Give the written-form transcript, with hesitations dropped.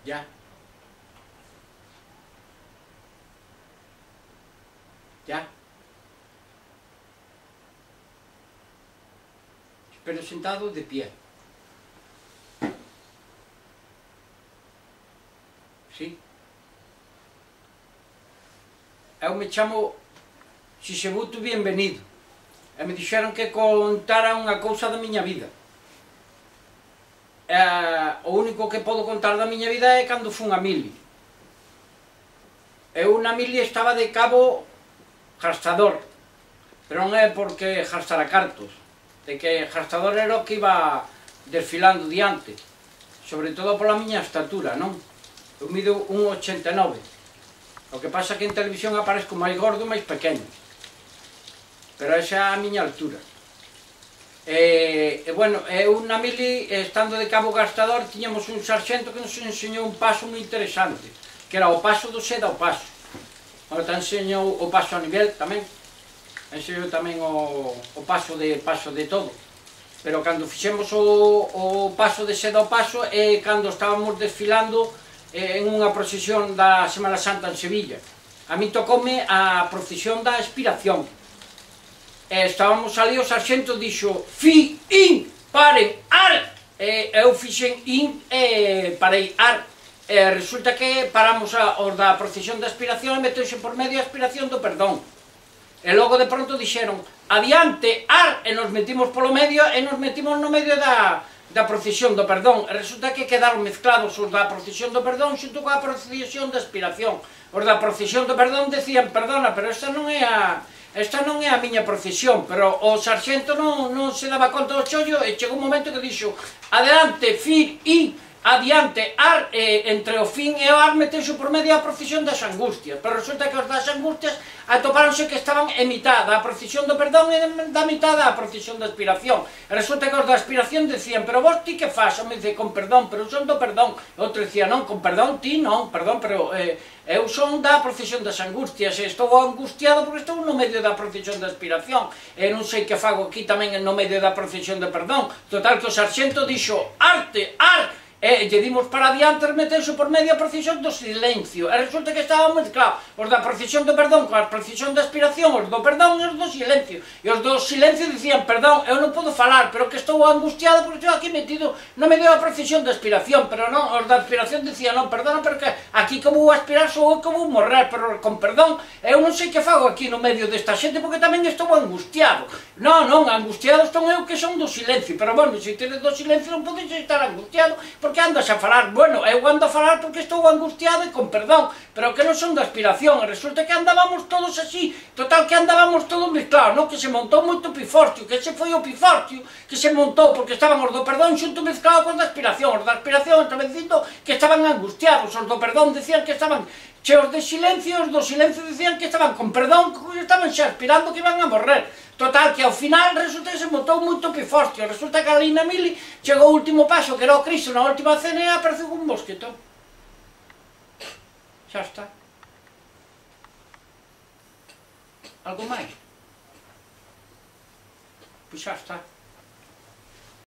Ya. Ya. Pero sentado de pie. Sí. Eu me chamo Xixebuto Bienvenido. E me dixeron que contara unha cousa da miña vida. O único que podo contar da miña vida é cando fun a mili. Eu na mili estaba de cabo gastador, pero non é porque gastara cartos, de que gastador era o que iba desfilando diante, sobre todo pola miña estatura, non? Eu mido 1,89, o que pasa que en televisión aparezco máis gordo e máis pequeno, pero esa é a miña altura. Bueno, eu na mili, estando de cabo gastador, tiñamos un sarxento que nos enseñou un paso moi interesante, que era o paso do seda ao paso. Agora te enseñou o paso a nivel tamén, enseñou tamén o paso de todo. Pero cando fixemos o paso de seda ao paso é cando estábamos desfilando en unha procesión da Semana Santa en Sevilla. A mí tocoume a procesión da expiración. Estábamos ali, o sarxento dixo fi, in, paren, ar. Eu fixen in e parei ar. Resulta que paramos os da procesión da expiración e meteuse por medio a expiración do perdón. E logo de pronto dixeron adiante, ar, e nos metimos polo medio e nos metimos no medio da procesión do perdón. E resulta que quedaron mezclados os da procesión do perdón xunto coa procesión da expiración. Os da procesión do perdón decían perdona, pero esta non é a miña procesión, pero o sarxento non se daba conta do chollo e chegou un momento que dixo adelante, fin, in, adiante, ar, entre o fin e o ar meteuse por medio a procesión das angustias, pero resulta que os das angustias atopáronse que estaban en mitad da procesión do perdón e da mitad da procesión da aspiración. E resulta que os da aspiración decían, pero vos ti que faz? O me dice, con perdón, pero son do perdón. E outro dicía, non, con perdón, ti non, perdón, pero eu son da procesión das angustias e estou angustiado porque estou no medio da procesión da aspiración e non sei que fago aquí tamén no medio da procesión de perdón. Total que o sarxento dixo, arte, ar, e lle dimos para adiante e meteuse por medio a procesión do silencio. E resulta que estábamos, claro, os da procesión do perdón coa procesión da aspiración, os do perdón e os do silencio. E os do silencio dicían, perdón, eu non podo falar, pero que estou angustiado porque estou aquí metido no medio da procesión da aspiración. Pero non, os da aspiración dicían, non, perdona, pero que aquí que vou aspirar sou eu que vou morrer, pero con perdón, eu non sei que fago aquí no medio desta xente porque tamén estou angustiado. Non, angustiado estou eu que son do silencio, pero bueno, se tenes do silencio non podes estar angustiado, porque andas a falar, bueno, eu ando a falar porque estou angustiado e con perdón, pero que non son da aspiración, e resulta que andábamos todos así, total que andábamos todos mezclados, non? Que se montou moito piforcio, que ese foi o piforcio que se montou, porque estaban os do perdón xunto mezclados con da aspiración, os da aspiración estaban dicindo que estaban angustiados, os do perdón decían que estaban cheos de silencio, os do silencio decían que estaban con perdón, que estaban xa aspirando que iban a morrer. Total, que ao final resulta que se montou moito piforcio, resulta que ali na mili chegou o último paso, que era o Cristo na última cena e apareceu un mosquetón. Xa está. Algo máis? Pois xa está.